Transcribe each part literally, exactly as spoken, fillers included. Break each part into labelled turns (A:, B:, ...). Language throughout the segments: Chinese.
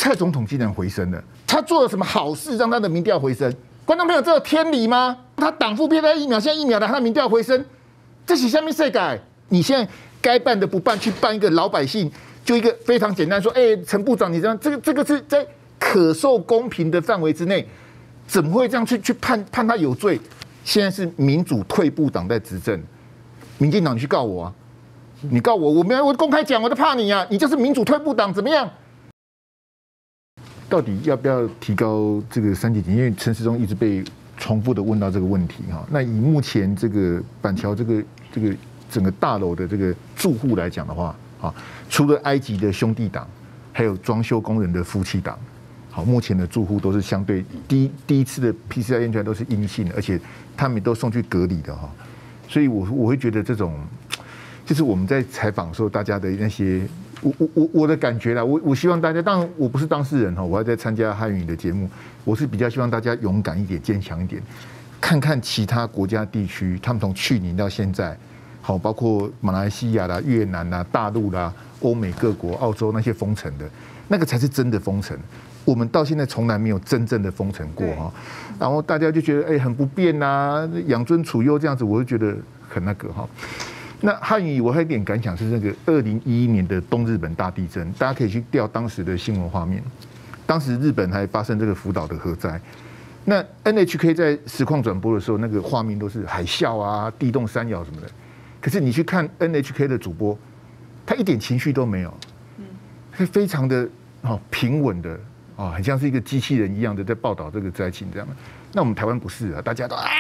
A: 蔡总统竟然回升了，他做了什么好事让他的民调回升？观众朋友，这有天理吗？他党父偏在疫苗，现在疫苗的他的民调回升，这是下面谁改？你现在该办的不办，去办一个老百姓，就一个非常简单说，哎、欸，陈部长，你这样，这个这个是在可受公平的范围之内，怎么会这样去去判判他有罪？现在是民主退步党在执政，民进党你去告我啊！你告我，我没有，我公开讲，我就怕你啊！你就是民主退步党，怎么样？到底要不要提高这个三级警戒？因为陈时中一直被重复的问到这个问题哈。那以目前这个板桥这个这个整个大楼的这个住户来讲的话，啊，除了埃及的兄弟党，还有装修工人的夫妻档，好，目前的住户都是相对第一第一次的 P C R 验出来都是阴性的，而且他们都送去隔离的哈。所以我我会觉得这种。就是我们在采访的时候，大家的那些，我我我我的感觉啦，我我希望大家，当然我不是当事人哈，我还在参加汉语的节目，我是比较希望大家勇敢一点、坚强一点，看看其他国家地区，他们从去年到现在，好，包括马来西亚啦、越南啦、大陆啦、欧美各国、澳洲那些封城的，那个才是真的封城。我们到现在从来没有真正的封城过哈，然后大家就觉得哎很不便呐，养尊处优这样子，我就觉得很那个哈。那汉语我还有一点感想是那个二零一一年的东日本大地震，大家可以去调当时的新闻画面，当时日本还发生这个福岛的核灾，那 N H K 在实况转播的时候，那个画面都是海啸啊、地动山摇什么的，可是你去看 N H K 的主播，他一点情绪都没有，是非常的哦平稳的啊，很像是一个机器人一样的在报道这个灾情这样。那我们台湾不是啊，大家都啊。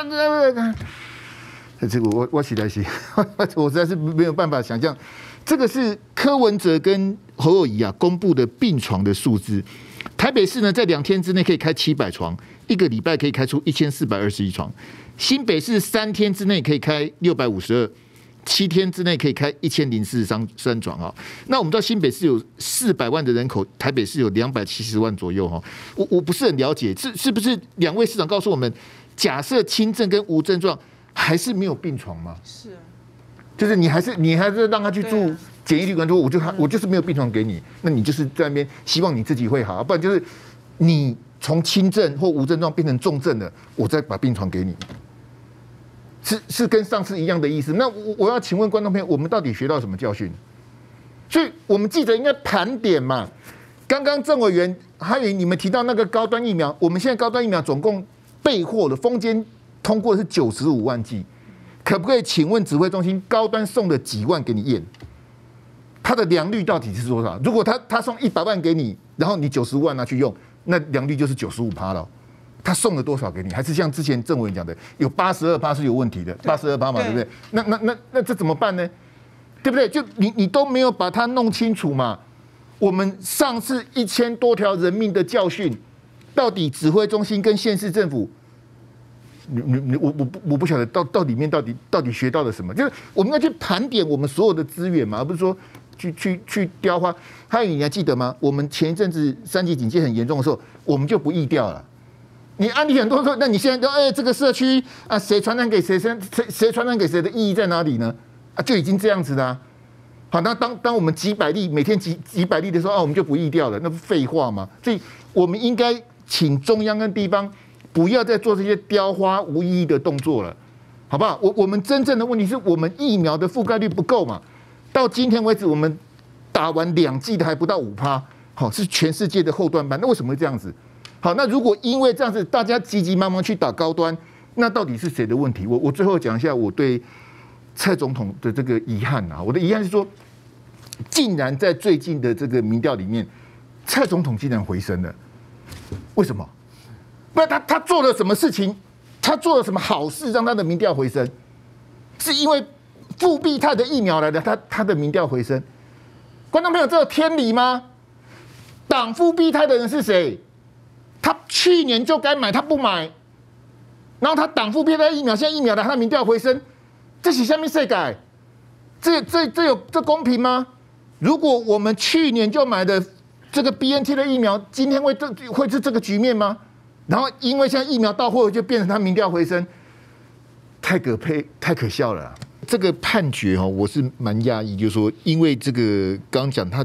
A: 这个我我实在是，我实在是没有办法想象，这个是柯文哲跟侯友宜啊公布的病床的数字。台北市呢，在两天之内可以开七百床，一个礼拜可以开出一千四百二十一床；新北市三天之内可以开六百五十二，七天之内可以开一千零四十三三床啊。那我们知道新北市有四百万的人口，台北市有两百七十万左右哈。我我不是很了解，是是不是两位市长告诉我们，假设轻症跟无症状。还是没有病床吗？是，就是你还是你还是让他去住检疫旅馆，说我就我就是没有病床给你，那你就是在那边希望你自己会好，不然就是你从轻症或无症状变成重症了，我再把病床给你，是是跟上次一样的意思。那我我要请问观众朋友，我们到底学到什么教训？所以我们记者应该盘点嘛。刚刚郑委员还有你们提到那个高端疫苗，我们现在高端疫苗总共备货的封间。通过的是九十五万剂，可不可以请问指挥中心高端送了几万给你验？它的良率到底是多少？如果他他送一百万给你，然后你九十五万拿去用，那良率就是九十五趴了。他送了多少给你？还是像之前郑委员讲的，有八十二趴是有问题的，八十二趴嘛，对不对？那那那那这怎么办呢？对不对？就你你都没有把它弄清楚嘛？我们上次一千多条人命的教训，到底指挥中心跟县市政府？你你你我我不我不晓得到到里面到底到底学到了什么，就是我们要去盘点我们所有的资源嘛，而不是说去去去雕花。还有你还记得吗？我们前一阵子三级警戒很严重的时候，我们就不疫调了。你案例很多说，那你现在说，哎，这个社区啊，谁传染给谁，谁谁谁传染给谁的意义在哪里呢？啊，就已经这样子啦、啊。好，那当当我们几百例每天几几百例的时候，啊，我们就不疫调了，那不废话吗？所以我们应该请中央跟地方。不要再做这些雕花无意义的动作了，好不好？我我们真正的问题是我们疫苗的覆盖率不够嘛？到今天为止，我们打完两剂的还不到五趴，好，是全世界的后段班。那为什么会这样子？好，那如果因为这样子，大家急急忙忙去打高端，那到底是谁的问题？我我最后讲一下我对蔡总统的这个遗憾啊，我的遗憾是说，竟然在最近的这个民调里面，蔡总统竟然回升了，为什么？那他他做了什么事情？他做了什么好事让他的民调回升？是因为复必泰的疫苗来的，他他的民调回升。观众朋友，这有天理吗？挡复必泰的人是谁？他去年就该买，他不买，然后他挡复必泰疫苗，现在疫苗的他的民调回升，这是下面谁改？这这这有这公平吗？如果我们去年就买的这个 B N T 的疫苗，今天会这会是这个局面吗？然后，因为现在疫苗到货，就变成他民调回升，太可悲、太可笑了。这个判决哈，我是蛮讶异，就是说，因为这个刚讲，他就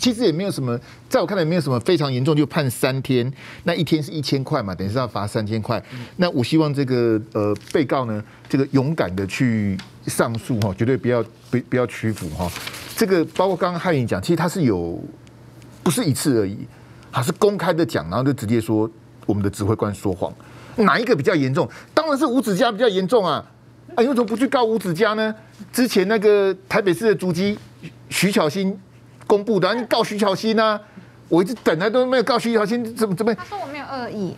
A: 其实也没有什么，在我看来也没有什么非常严重，就判三天，那一天是一千块嘛，等于是要罚三千块。那我希望这个呃被告呢，这个勇敢的去上诉哈，绝对不要不不要屈服哈。这个包括刚刚汉云讲，其实他是有不是一次而已，他是公开的讲，然后就直接说我们的指挥官说谎，哪一个比较严重？当然是吴子嘉比较严重啊！啊，你为什么不去告吴子嘉呢？之前那个台北市的足迹徐巧芯公布的，你告徐巧芯啊！我一直等来都没有告徐巧芯，怎么怎么？
B: 他说我没有恶意。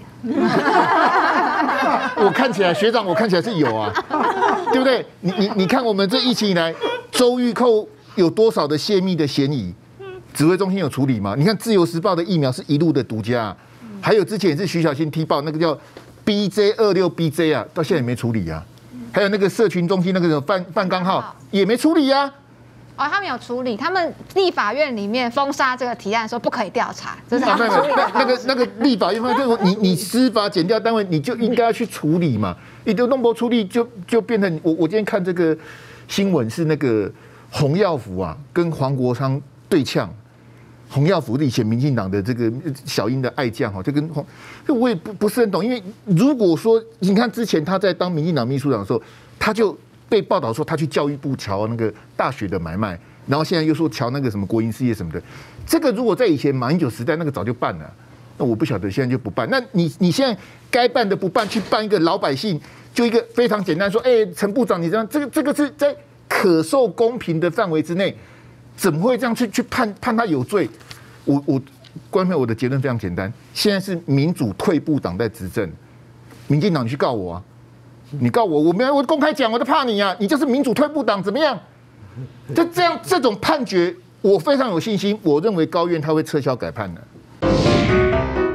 A: 我看起来学长，我看起来是有啊，对不对？你你你看我们这疫情以来，周玉蔻有多少的泄密的嫌疑？指挥中心有处理吗？你看《自由时报》的疫苗是一路的独家、啊，还有之前也是徐巧芯踢爆那个叫 B J 二六 B J 啊，到现在也没处理啊。还有那个社群中心那个范范刚浩也没处理啊。
B: 哦，他们有处理，他们立法院里面封杀这个提案，说不可以调查，这是他们处理的。
A: 那个那个立法院方就你你司法检调单位，你就应该要去处理嘛，你都弄不处理，就就变成我我今天看这个新闻是那个洪耀福啊跟黄国昌对呛。洪耀福以前民进党的这个小英的爱将哈，就跟洪，我也不不是很懂，因为如果说你看之前他在当民进党秘书长的时候，他就被报道说他去教育部瞧那个大学的买卖，然后现在又说瞧那个什么国营事业什么的，这个如果在以前马英九时代那个早就办了，那我不晓得现在就不办。那你你现在该办的不办，去办一个老百姓，就一个非常简单说，哎，陈部长你这样，这个这个是在可受公平的范围之内。怎么会这样去去判判他有罪？我我观众，我的结论非常简单，现在是民主退步党在执政，民进党你去告我啊，你告我，我没有我公开讲，我就怕你啊，你就是民主退步党怎么样？就这样这种判决，我非常有信心，我认为高院他会撤销改判的。